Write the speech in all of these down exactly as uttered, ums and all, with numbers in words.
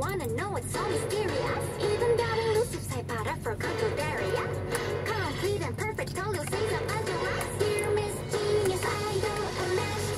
wanna know what's so mysterious. Even got elusive side powder for control area. Complete and perfect, all you say that under us. Dear Miss Genius, idol unmatched.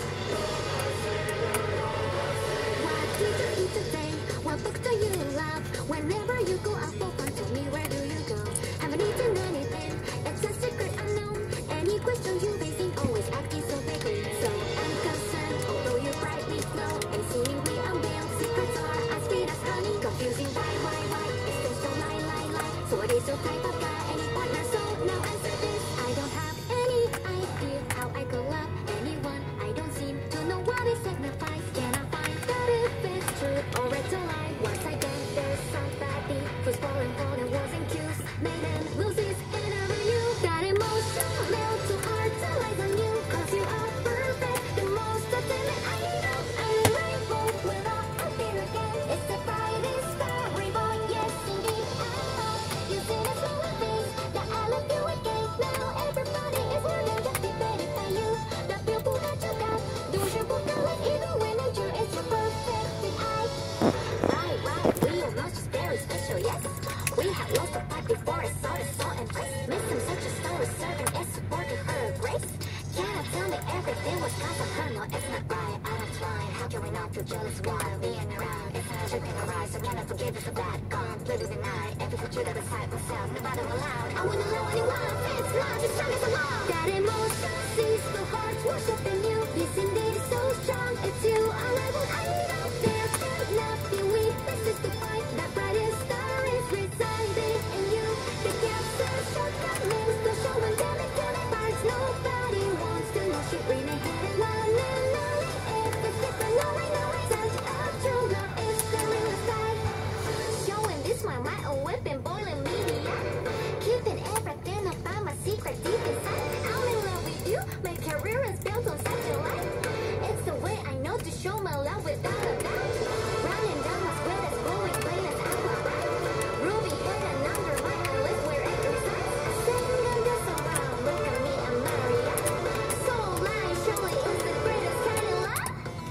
What did you eat today? What book do you love? Whenever you go out for fun, tell me where do you go? Haven't eaten anything, it's a secret unknown. Any question you facing, always acting so vaguely. So I'm concerned, although you brightly glow and seemingly unveiled, secrets are as sweet as honey. Confusing why, why, why? It's still so lie, lie, lie. So what is your type of guy? Any partner? So now answer this. I don't have any idea how I could love anyone. I don't seem to know what it signifies. Can I find that if it's true or it's a lie? Once again, there's somebody who's falling for the walls and cues. Made them lose his inner you. That emotion melt too hard to lies on you. Cause you are perfect, the most ultimate I know. I'm a rainbow without a fear again. It's the brightest star, rainbow, yes indeed. Oh, you see the slow face that I love you again. Now everybody is learning, just debated by you. The people that you got, those you put the light even when nature is your perfect eye. Right, right, we all know she's very special, yes. We have lost the fight before I saw the soul and grace. Missing such a story, serving as support to her grace. Cannot tell me everything was cause of her, no, it's not right. I don't try, how can we not feel jealous while being around? It's not a in our eyes, so cannot forgive us for that. Completely deny every future that beside myself, nobody allowed. I wouldn't know anyone, it's not as strong as a law. That emotion sees the hearts worshiping you. Yes, indeed, so strong, it's you, a rebel idol. There's still nothing weak, this is the fight. That brightest star is residing in you. The gaps are shortcut names, the show and damn it, damn it, parts. Nobody wants to know she really had it. One and only, if it's different, no, I know it. Such a true love is the real side. Showing this my mind, a weapon, boiling media. Keeping everything about my secret deep inside. I'm in love with you, my career is built on such a life. It's the way I know to show my love without a doubt. Running down my sweat is blowing plain as apple bright. Ruby hidden under my eyelids where it resides. Sitting in this around, look at me, I'm Maria. So blind, surely is the greatest kind of love.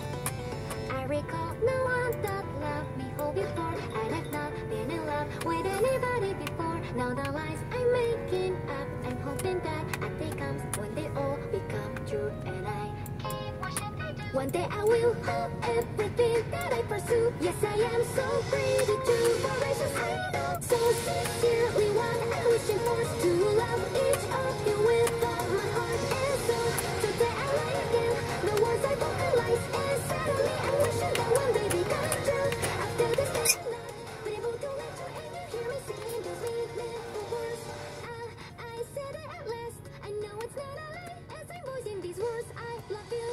I recall no one that loved me whole before. And I've not been in love with anybody before. Now the lies I'm making up, I'm hoping that a day comes when they all become true. And I keep wishing they do. One day I will have everything that I pursue. Yes, I am so free to do voracious idol. So sincerely what I'm wishing for is to love each of you with all my heart and soul. Today I lie again, the words I vocalize, and suddenly I'm wishing that one day become true. After this day I'm not been able to let you in. Hear me singing those meaningful words. Ah, I said it at last. I know it's not a lie as I'm voicing these words. I love you.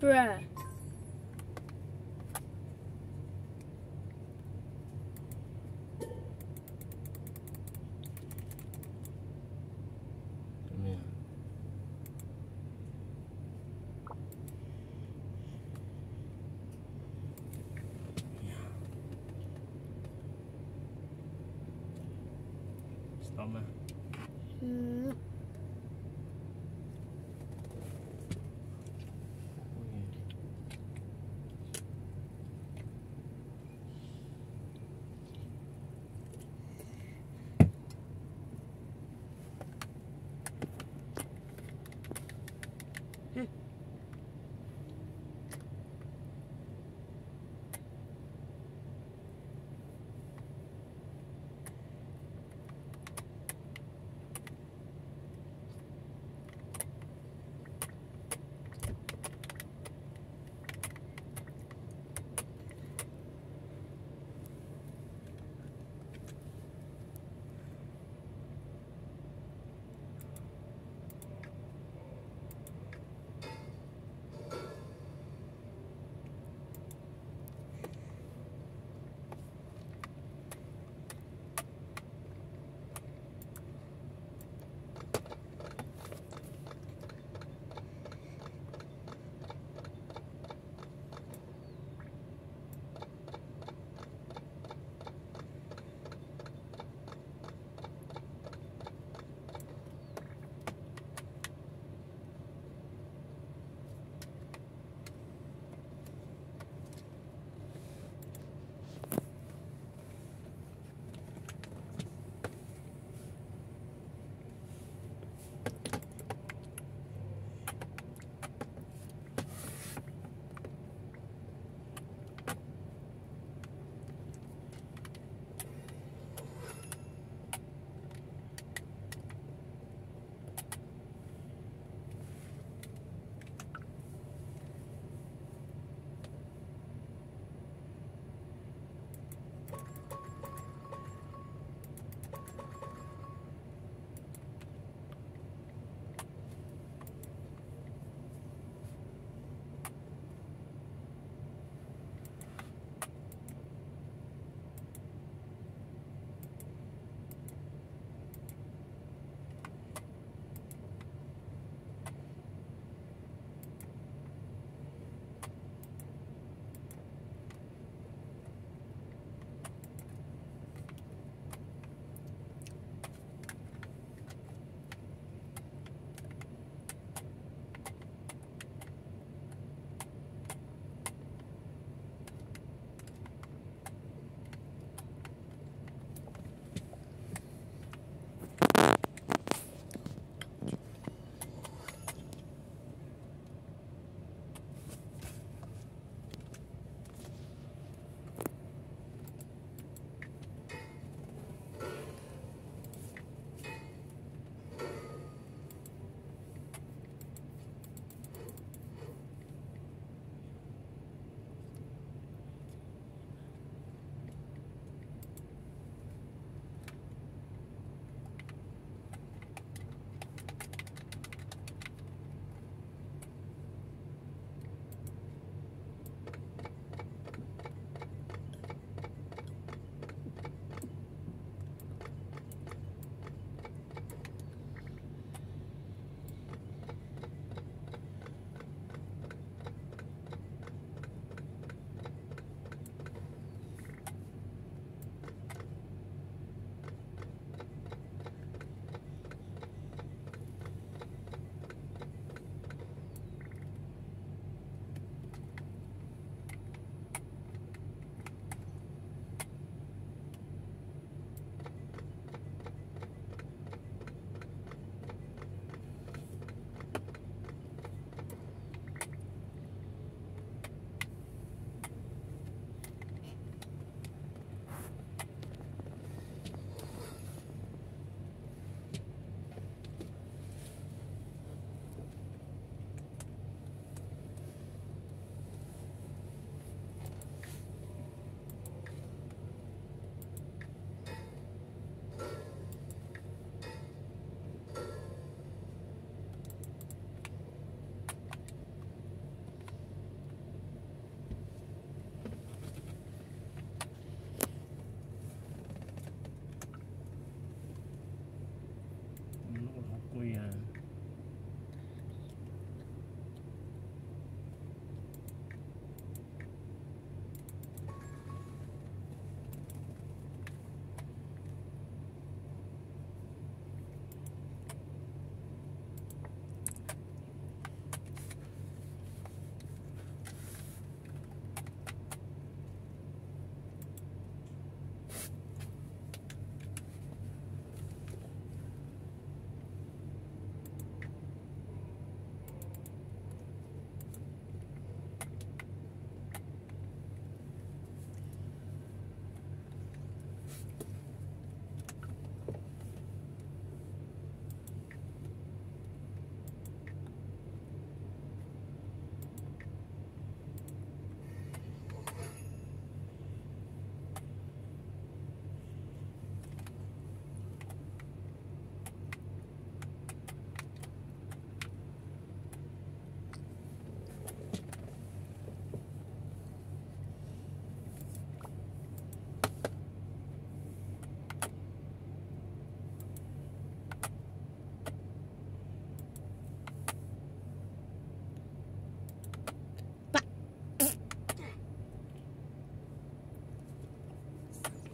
Bruh. Come here. Yeah. Stop mà. Hmm.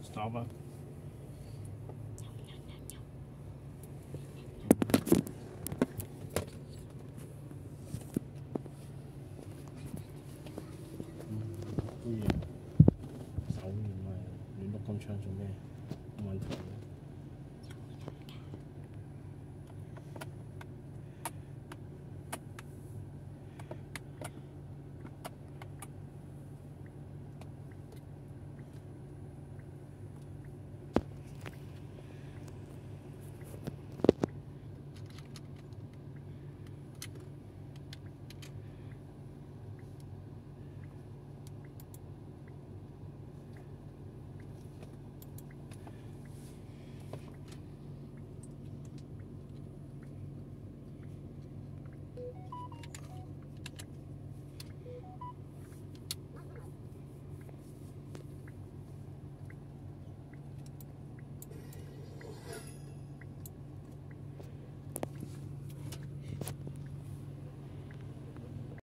Stop 啊！都要手唔係你碌咁長做咩？冇問題。